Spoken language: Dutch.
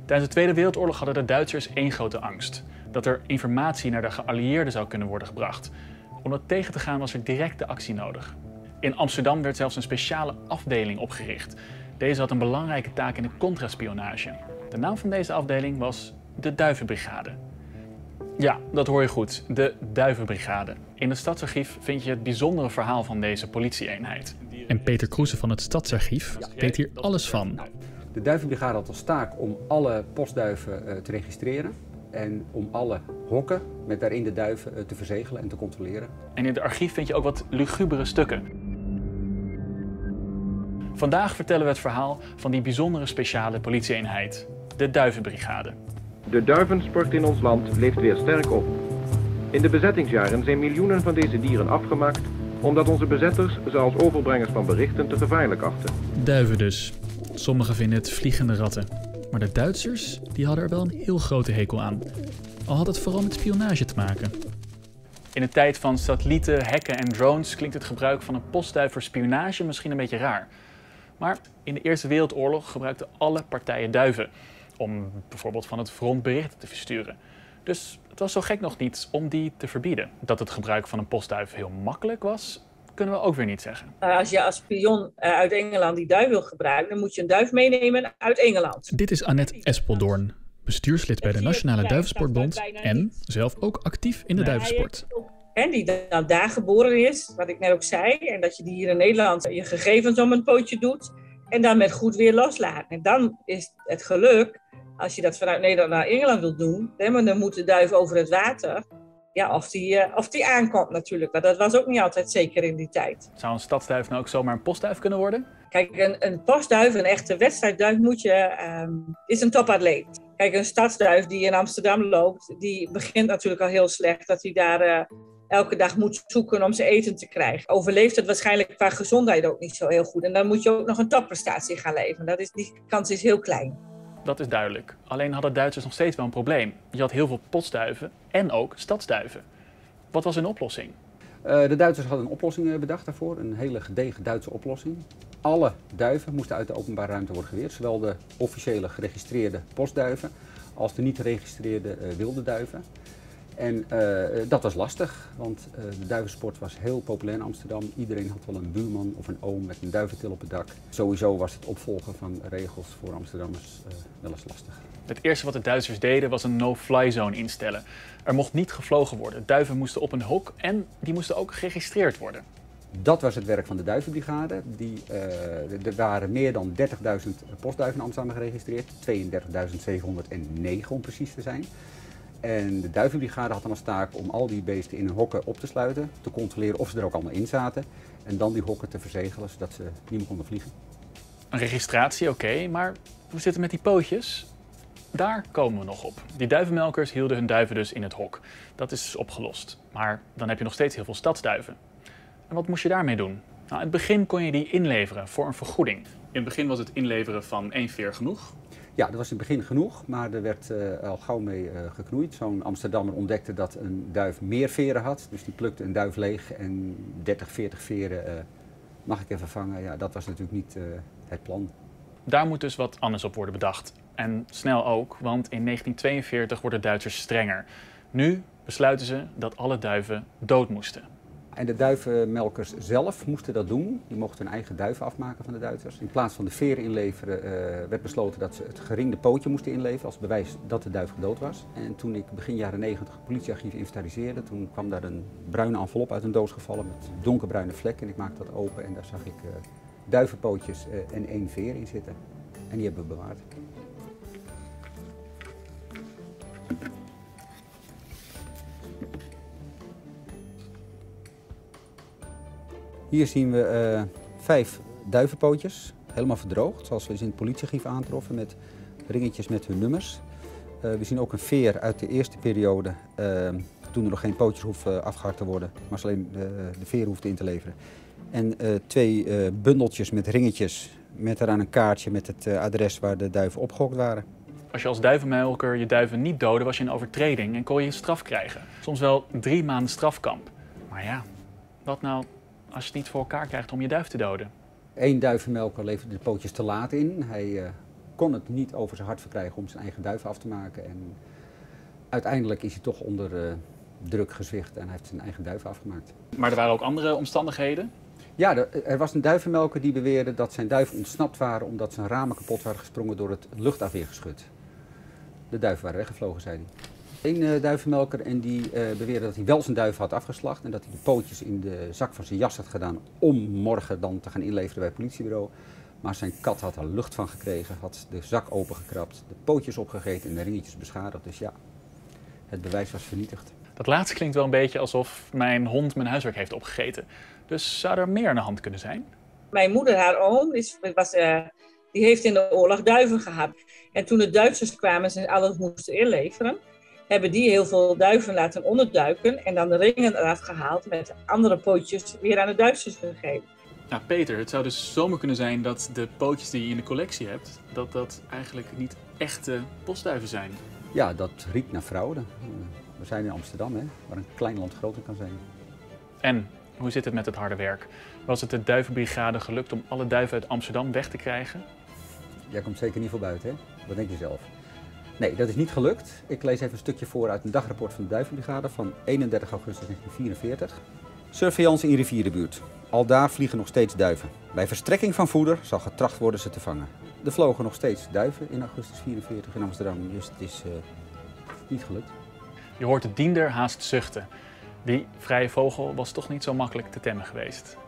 Tijdens de Tweede Wereldoorlog hadden de Duitsers één grote angst: dat er informatie naar de geallieerden zou kunnen worden gebracht. Om dat tegen te gaan was er directe actie nodig. In Amsterdam werd zelfs een speciale afdeling opgericht. Deze had een belangrijke taak in de contraspionage. De naam van deze afdeling was de Duivenbrigade. Ja, dat hoor je goed, de Duivenbrigade. In het Stadsarchief vind je het bijzondere verhaal van deze politieeenheid. En Peter Kroese van het Stadsarchief weet hier alles van. De Duivenbrigade had als taak om alle postduiven te registreren en om alle hokken met daarin de duiven te verzegelen en te controleren. En in het archief vind je ook wat lugubere stukken. Vandaag vertellen we het verhaal van die bijzondere speciale politieeenheid, de Duivenbrigade. De duivensport in ons land leeft weer sterk op. In de bezettingsjaren zijn miljoenen van deze dieren afgemaakt, omdat onze bezetters ze als overbrengers van berichten te gevaarlijk achten. Duiven dus. Sommigen vinden het vliegende ratten. Maar de Duitsers die hadden er wel een heel grote hekel aan. Al had het vooral met spionage te maken. In de tijd van satellieten, hekken en drones klinkt het gebruik van een postduif voor spionage misschien een beetje raar. Maar in de Eerste Wereldoorlog gebruikten alle partijen duiven om bijvoorbeeld van het front berichten te versturen. Dus het was zo gek nog niet om die te verbieden. Dat het gebruik van een postduif heel makkelijk was, kunnen we ook weer niet zeggen. Als je als spion uit Engeland die duif wil gebruiken, dan moet je een duif meenemen uit Engeland. Dit is Annette Espeldoorn, bestuurslid bij de Nationale Duivensportbond en zelf ook actief in de duivensport. En die dan daar geboren is, wat ik net ook zei, en dat je die hier in Nederland je gegevens om een pootje doet en dan met goed weer loslaat. En dan is het geluk, als je dat vanuit Nederland naar Engeland wilt doen, maar dan moet de duif over het water. Ja, of die aankomt natuurlijk. Maar dat was ook niet altijd zeker in die tijd. Zou een stadsduif nou ook zomaar een postduif kunnen worden? Kijk, een postduif, een echte wedstrijdduif, is een topatleet. Kijk, een stadsduif die in Amsterdam loopt, die begint natuurlijk al heel slecht. Dat hij daar elke dag moet zoeken om zijn eten te krijgen. Overleeft het waarschijnlijk qua gezondheid ook niet zo heel goed. En dan moet je ook nog een topprestatie gaan leveren. Die kans is heel klein. Dat is duidelijk. Alleen hadden Duitsers nog steeds wel een probleem. Je had heel veel postduiven en ook stadsduiven. Wat was hun oplossing? De Duitsers hadden een oplossing bedacht daarvoor. Een hele gedegen Duitse oplossing. Alle duiven moesten uit de openbare ruimte worden geweerd. Zowel de officiële geregistreerde postduiven als de niet geregistreerde wilde duiven. En dat was lastig, want de duivensport was heel populair in Amsterdam. Iedereen had wel een buurman of een oom met een duiventil op het dak. Sowieso was het opvolgen van regels voor Amsterdammers wel eens lastig. Het eerste wat de Duitsers deden was een no-fly zone instellen. Er mocht niet gevlogen worden. Duiven moesten op een hok en die moesten ook geregistreerd worden. Dat was het werk van de Duivenbrigade. Er waren meer dan 30.000 postduiven in Amsterdam geregistreerd. 32.709 om precies te zijn. En de Duivenbrigade had dan als taak om al die beesten in hun hokken op te sluiten, te controleren of ze er ook allemaal in zaten en dan die hokken te verzegelen zodat ze niet meer konden vliegen. Een registratie, oké, maar hoe zit het met die pootjes? Daar komen we nog op. Die duivenmelkers hielden hun duiven dus in het hok. Dat is opgelost. Maar dan heb je nog steeds heel veel stadsduiven. En wat moest je daarmee doen? Nou, in het begin kon je die inleveren voor een vergoeding. In het begin was het inleveren van 1 veer genoeg. Ja, dat was in het begin genoeg, maar er werd al gauw mee geknoeid. Zo'n Amsterdammer ontdekte dat een duif meer veren had. Dus die plukte een duif leeg en 30, 40 veren mag ik even vangen. Ja, dat was natuurlijk niet het plan. Daar moet dus wat anders op worden bedacht. En snel ook, want in 1942 worden de Duitsers strenger. Nu besluiten ze dat alle duiven dood moesten. En de duivenmelkers zelf moesten dat doen. Die mochten hun eigen duiven afmaken van de Duitsers. In plaats van de veren inleveren werd besloten dat ze het geringde pootje moesten inleveren als bewijs dat de duif gedood was. En toen ik begin jaren 90 het politiearchief inventariseerde, toen kwam daar een bruine envelop uit een doos gevallen met donkerbruine vlekken. En ik maakte dat open en daar zag ik duivenpootjes en 1 veer in zitten. En die hebben we bewaard. Hier zien we 5 duivenpootjes, helemaal verdroogd, zoals we ze in het politiearchief aantroffen, met ringetjes met hun nummers. We zien ook een veer uit de eerste periode, toen er nog geen pootjes hoefden afgehakt te worden, maar ze alleen de veer hoefden in te leveren. En 2 bundeltjes met ringetjes, met eraan een kaartje met het adres waar de duiven opgehokt waren. Als je als duivenmelker je duiven niet doodde, was je in overtreding en kon je een straf krijgen. Soms wel 3 maanden strafkamp. Maar ja, wat nou als je het niet voor elkaar krijgt om je duif te doden? 1 duivenmelker leverde de pootjes te laat in. Hij kon het niet over zijn hart verkrijgen om zijn eigen duiven af te maken. En uiteindelijk is hij toch onder druk gezwicht en hij heeft zijn eigen duiven afgemaakt. Maar er waren ook andere omstandigheden? Ja, er was een duivenmelker die beweerde dat zijn duiven ontsnapt waren omdat zijn ramen kapot waren gesprongen door het luchtafweergeschut. De duiven waren weggevlogen, zei hij. Eén duivenmelker en die beweerde dat hij wel zijn duiven had afgeslacht en dat hij de pootjes in de zak van zijn jas had gedaan om morgen dan te gaan inleveren bij het politiebureau. Maar zijn kat had er lucht van gekregen, had de zak opengekrapt, de pootjes opgegeten en de ringetjes beschadigd. Dus ja, het bewijs was vernietigd. Dat laatste klinkt wel een beetje alsof mijn hond mijn huiswerk heeft opgegeten. Dus zou er meer aan de hand kunnen zijn? Mijn moeder, haar oom, die heeft in de oorlog duiven gehad. En toen de Duitsers kwamen en ze alles moesten inleveren, hebben die heel veel duiven laten onderduiken en dan de ringen eraf gehaald met de andere pootjes weer aan de Duitsers gegeven. Nou Peter, het zou dus zomaar kunnen zijn dat de pootjes die je in de collectie hebt, dat eigenlijk niet echte bosduiven zijn. Ja, dat riekt naar fraude. We zijn in Amsterdam, hè, waar een klein land groter kan zijn. En hoe zit het met het harde werk? Was het de duivenbrigade gelukt om alle duiven uit Amsterdam weg te krijgen? Jij komt zeker niet voor buiten, hè? Wat denk je zelf? Nee, dat is niet gelukt. Ik lees even een stukje voor uit een dagrapport van de Duivenbrigade van 31 augustus 1944. Surveillance in rivierenbuurt. Aldaar vliegen nog steeds duiven. Bij verstrekking van voeder zal getracht worden ze te vangen. Er vlogen nog steeds duiven in augustus 1944 in Amsterdam, dus het is niet gelukt. Je hoort de diender haast zuchten. Die vrije vogel was toch niet zo makkelijk te temmen geweest.